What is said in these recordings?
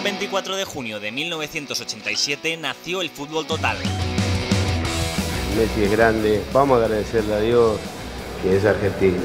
24 de junio de 1987 nació el fútbol total. Messi es grande, vamos a agradecerle a Dios que es argentino.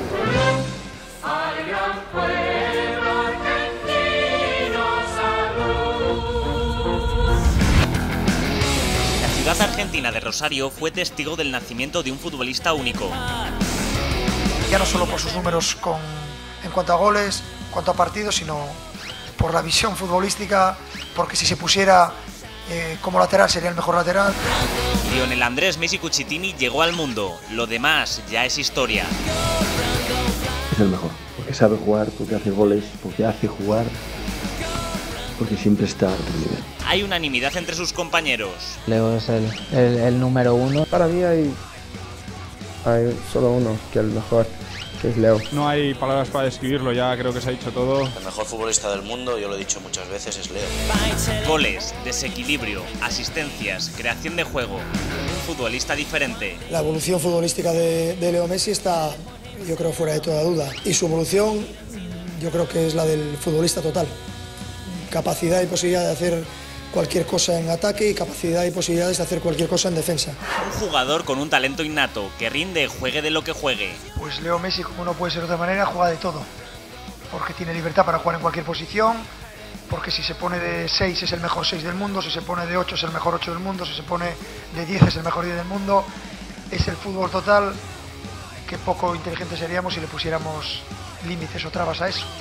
La ciudad argentina de Rosario fue testigo del nacimiento de un futbolista único. Ya no solo por sus números en cuanto a goles, en cuanto a partidos, sino por la visión futbolística, porque si se pusiera como lateral sería el mejor lateral. Lionel Andrés Messi Cucitini llegó al mundo, lo demás ya es historia. Es el mejor, porque sabe jugar, porque hace goles, porque hace jugar, porque siempre está a otro nivel. Hay unanimidad entre sus compañeros. Leo es el número uno. Para mí hay solo uno que es el mejor, que es Leo. No hay palabras para describirlo, ya creo que se ha dicho todo. El mejor futbolista del mundo, yo lo he dicho muchas veces, es Leo. Goles, desequilibrio, asistencias, creación de juego. Un futbolista diferente. La evolución futbolística de Leo Messi está, yo creo, fuera de toda duda. Y su evolución, yo creo que es la del futbolista total. Capacidad y posibilidad de hacer cualquier cosa en ataque y capacidad y posibilidades de hacer cualquier cosa en defensa. Un jugador con un talento innato, que rinde, juegue de lo que juegue. Pues Leo Messi, como no puede ser de otra manera, juega de todo. Porque tiene libertad para jugar en cualquier posición, porque si se pone de 6 es el mejor 6 del mundo, si se pone de 8 es el mejor 8 del mundo, si se pone de 10 es el mejor 10 del mundo. Es el fútbol total, que poco inteligentes seríamos si le pusiéramos límites o trabas a eso.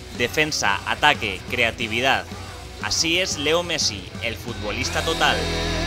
Defensa, ataque, creatividad. Así es Leo Messi, el futbolista total.